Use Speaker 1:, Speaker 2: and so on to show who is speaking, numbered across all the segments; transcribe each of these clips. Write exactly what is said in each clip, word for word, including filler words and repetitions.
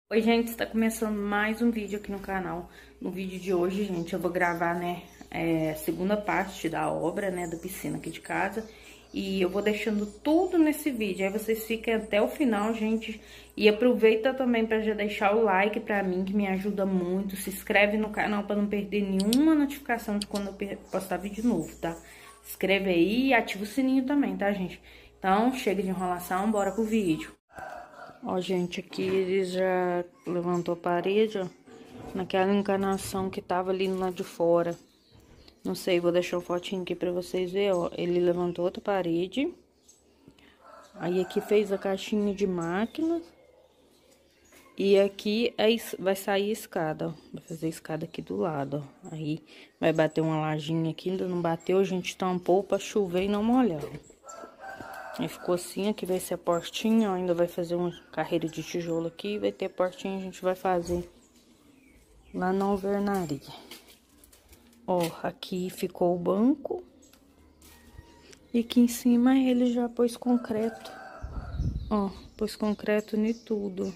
Speaker 1: Oi, gente, está começando mais um vídeo aqui no canal. No vídeo de hoje, gente, eu vou gravar, né, é, a segunda parte da obra, né, da piscina aqui de casa. E eu vou deixando tudo nesse vídeo, aí vocês fiquem até o final, gente. E aproveita também para já deixar o like pra mim, que me ajuda muito. Se inscreve no canal para não perder nenhuma notificação de quando eu postar vídeo novo, tá? Se inscreve aí e ativa o sininho também, tá, gente? Então, chega de enrolação, bora pro vídeo. Ó, gente, aqui ele já levantou a parede, ó, naquela encanação que tava ali no lado de fora. Não sei, vou deixar uma fotinho aqui pra vocês verem, ó. Ele levantou outra parede. Aí aqui fez a caixinha de máquina. E aqui é, vai sair a escada, ó. Vai fazer a escada aqui do lado, ó. Aí vai bater uma lajinha aqui, ainda não bateu, a gente tampou pra chover e não molhar. Aí ficou assim, aqui vai ser a portinha, ó, ainda vai fazer uma carreira de tijolo aqui, vai ter a portinha, a gente vai fazer lá na alvenaria. Ó, aqui ficou o banco. E aqui em cima ele já pôs concreto. Ó, pôs concreto em tudo.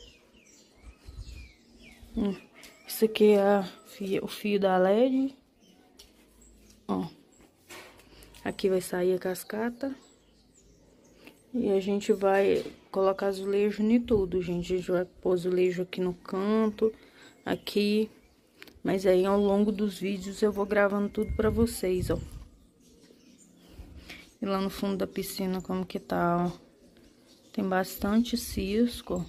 Speaker 1: Hum, isso aqui é a fio, o fio da L E D. Ó, aqui vai sair a cascata. E a gente vai colocar azulejo em tudo, gente. A gente vai pôr azulejo aqui no canto, aqui. Mas aí, ao longo dos vídeos, eu vou gravando tudo pra vocês, ó. E lá no fundo da piscina, como que tá, ó. Tem bastante cisco.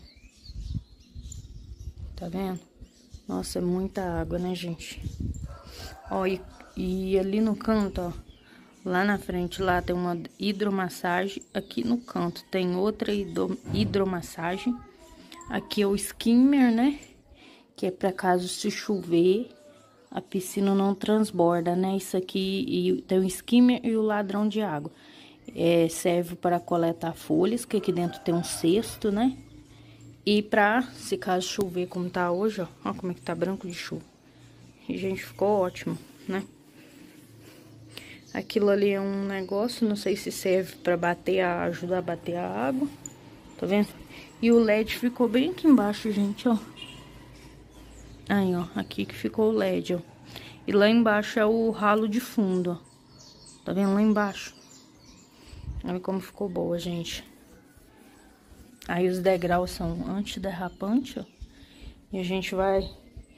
Speaker 1: Tá vendo? Nossa, é muita água, né, gente? Ó, e, e ali no canto, ó. Lá na frente, lá tem uma hidromassagem. Aqui no canto tem outra hidro, hidromassagem. Aqui é o skimmer, né? Que é pra caso se chover, a piscina não transborda, né? Isso aqui, e tem o skimmer e o ladrão de água. É, serve para coletar folhas, que aqui dentro tem um cesto, né? E pra, se caso chover como tá hoje, ó. Ó como é que tá branco de chuva. E, gente, ficou ótimo, né? Aquilo ali é um negócio, não sei se serve pra bater, a, ajudar a bater a água. Tá vendo? E o L E D ficou bem aqui embaixo, gente, ó. Aí, ó, aqui que ficou o L E D, ó. E lá embaixo é o ralo de fundo, ó. Tá vendo lá embaixo? Olha como ficou boa, gente. Aí os degraus são antiderrapantes, ó. E a gente vai...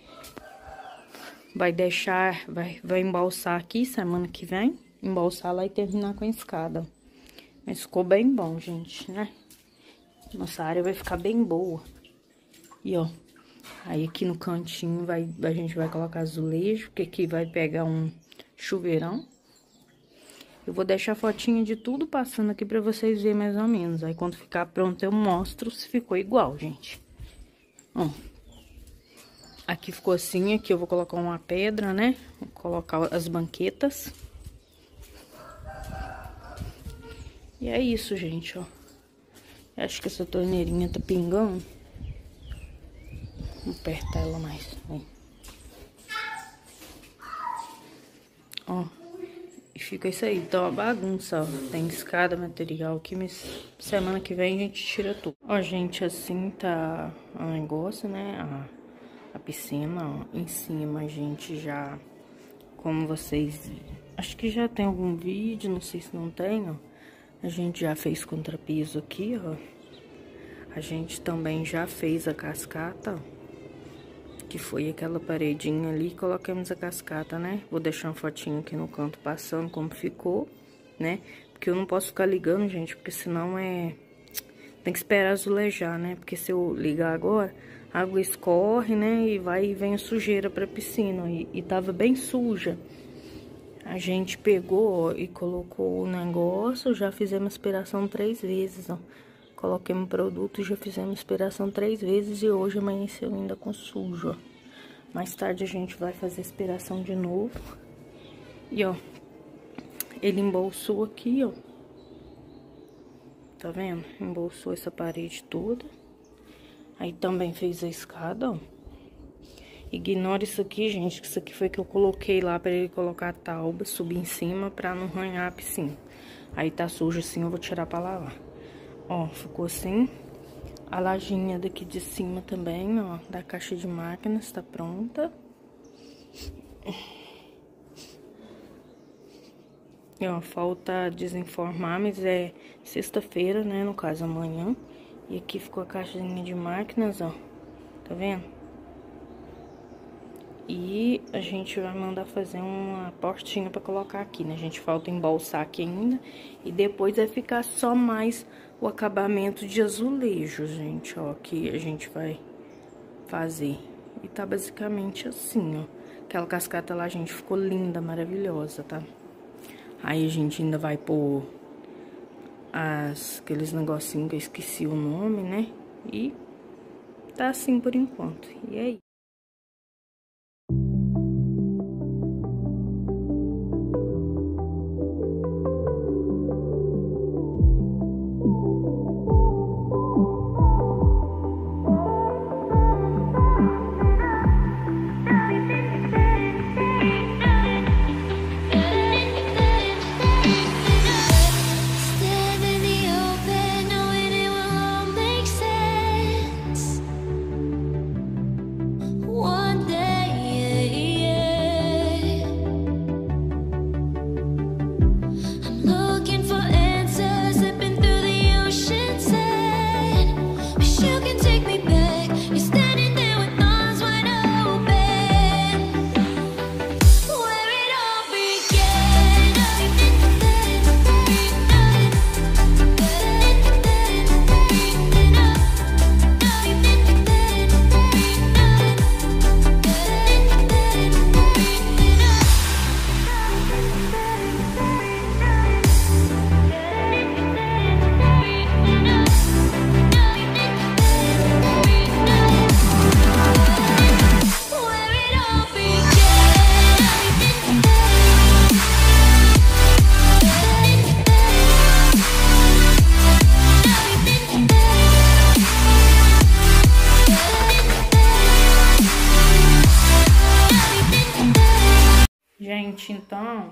Speaker 1: Vai deixar... Vai, vai embalsar aqui semana que vem. Embalsar lá e terminar com a escada. Mas ficou bem bom, gente, né? Nossa área vai ficar bem boa. E, ó, aí aqui no cantinho vai, a gente vai colocar azulejo, porque aqui vai pegar um chuveirão. Eu vou deixar a fotinha de tudo passando aqui pra vocês verem mais ou menos. Aí quando ficar pronto eu mostro se ficou igual, gente. Ó, aqui ficou assim, aqui eu vou colocar uma pedra, né? Vou colocar as banquetas. E é isso, gente, ó. Acho que essa torneirinha tá pingando. Vou apertar ela mais. Aí. Ó. E fica isso aí. Então, a bagunça, ó. Tem escada, material aqui, mas semana que vem a gente tira tudo. Ó, gente, assim tá o negócio, né? A, a piscina, ó. Em cima a gente já... Como vocês... Acho que já tem algum vídeo, não sei se não tem, ó. A gente já fez contrapiso aqui, ó. A gente também já fez a cascata, ó. Que foi aquela paredinha ali, colocamos a cascata, né? Vou deixar uma fotinha aqui no canto passando como ficou, né? Porque eu não posso ficar ligando, gente, porque senão é... Tem que esperar azulejar, né? Porque se eu ligar agora, a água escorre, né? E vai e vem a sujeira pra piscina. E, e tava bem suja. A gente pegou, ó, e colocou o negócio, já fizemos aspiração três vezes, ó. Coloquemos produto e já fizemos aspiração três vezes e hoje amanheceu ainda com sujo, ó. Mais tarde a gente vai fazer aspiração de novo. E, ó, ele embolsou aqui, ó. Tá vendo? Embolsou essa parede toda. Aí também fez a escada, ó. Ignora isso aqui, gente, que isso aqui foi que eu coloquei lá pra ele colocar a tauba, subir em cima pra não arranhar a piscina. Aí tá sujo assim, eu vou tirar pra lavar. Ó, ficou assim. A lajinha daqui de cima também, ó, da caixa de máquinas, tá pronta. E, ó, falta desenformar, mas é sexta-feira, né, no caso amanhã. E aqui ficou a caixinha de máquinas, ó, tá vendo? E a gente vai mandar fazer uma portinha pra colocar aqui, né, gente? Falta embolsar aqui ainda. E depois vai ficar só mais o acabamento de azulejo, gente, ó, que a gente vai fazer. E tá basicamente assim, ó. Aquela cascata lá, gente, ficou linda, maravilhosa, tá? Aí a gente ainda vai pôr as, aqueles negocinhos que eu esqueci o nome, né? E tá assim por enquanto. E aí? Gente, então,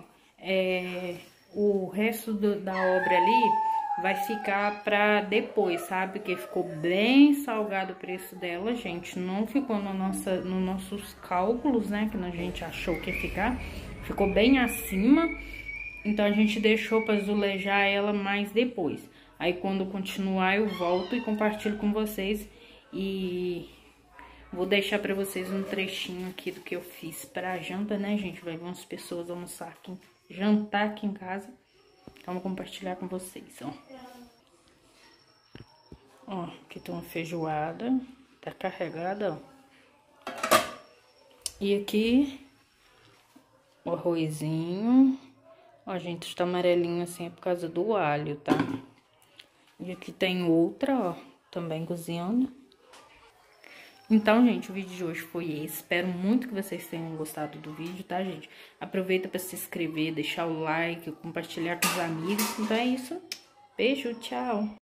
Speaker 1: é, o resto do, da obra ali vai ficar pra depois, sabe? Porque ficou bem salgado o preço dela, gente. Não ficou no nossa, nos nossos cálculos, né? Que a gente achou que ia ficar. Ficou bem acima. Então, a gente deixou pra azulejar ela mais depois. Aí, quando continuar, eu volto e compartilho com vocês. E... vou deixar pra vocês um trechinho aqui do que eu fiz pra janta, né, gente? Vai vir umas pessoas almoçar aqui, jantar aqui em casa. Então, vou compartilhar com vocês, ó. Ó, aqui tem uma feijoada. Tá carregada, ó. E aqui, o arrozinho. Ó, gente, tá amarelinho assim é por causa do alho, tá? E aqui tem outra, ó, também cozinhando. Então, gente, o vídeo de hoje foi esse. Espero muito que vocês tenham gostado do vídeo, tá, gente? Aproveita pra se inscrever, deixar o like, compartilhar com os amigos. Então é isso. Beijo, tchau!